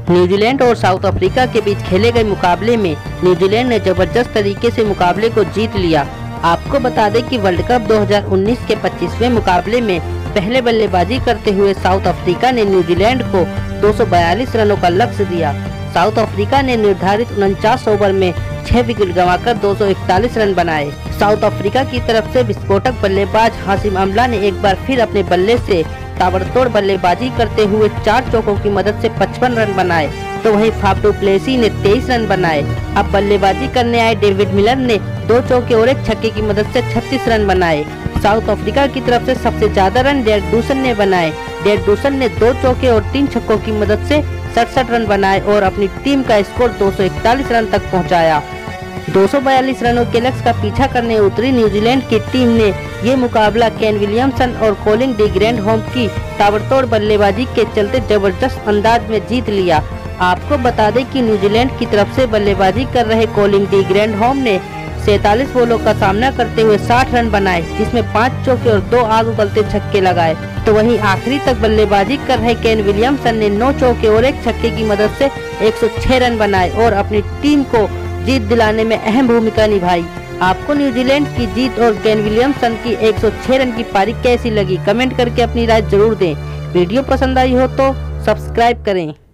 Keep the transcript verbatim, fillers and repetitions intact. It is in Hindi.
न्यूजीलैंड और साउथ अफ्रीका के बीच खेले गए मुकाबले में न्यूजीलैंड ने जबरदस्त तरीके से मुकाबले को जीत लिया। आपको बता दें कि वर्ल्ड कप दो हज़ार उन्नीस के पच्चीसवें मुकाबले में पहले बल्लेबाजी करते हुए साउथ अफ्रीका ने न्यूजीलैंड को दो सौ बयालीस रनों का लक्ष्य दिया। साउथ अफ्रीका ने निर्धारित उनचास ओवर में छह विकेट गंवाकर दो सौ इकतालीस रन बनाए। साउथ अफ्रीका की तरफ से विस्फोटक बल्लेबाज हाशिम अमला ने एक बार फिर अपने बल्ले से ताबड़तोड़ बल्लेबाजी करते हुए चार चौकों की मदद से पचपन रन बनाए, तो वहीं फाफ डू प्लेसी ने तेईस रन बनाए। अब बल्लेबाजी करने आए डेविड मिलर ने दो चौके और एक छक्के की मदद से छत्तीस रन बनाए। साउथ अफ्रीका की तरफ से सबसे ज्यादा रन जैक्सन ने बनाए। जैक्सन ने दो चौके और तीन छक्कों की मदद से सड़सठ रन बनाए और अपनी टीम का स्कोर दो सौ इकतालीस रन तक पहुंचाया। दो सौ बयालीस रनों के लक्ष्य का पीछा करने उतरी न्यूजीलैंड की टीम ने ये मुकाबला केन विलियमसन और कोलिन डी ग्रैंडहोम की ताबड़तोड़ बल्लेबाजी के चलते जबरदस्त अंदाज में जीत लिया। आपको बता दें कि न्यूजीलैंड की तरफ से बल्लेबाजी कर रहे कोलिन डी ग्रैंडहोम ने सैतालीस बॉलों का सामना करते हुए साठ रन बनाए, जिसमें पाँच चौके और दो आग उगलते छक्के लगाए। तो वहीं आखिरी तक बल्लेबाजी कर रहे केन विलियमसन ने नौ चौके और एक छक्के की मदद से एक सौ छह रन बनाए और अपनी टीम को जीत दिलाने में अहम भूमिका निभाई। आपको न्यूजीलैंड की जीत और केन विलियमसन की एक सौ छह रन की पारी कैसी लगी, कमेंट करके अपनी राय जरूर दें। वीडियो पसंद आई हो तो सब्सक्राइब करें।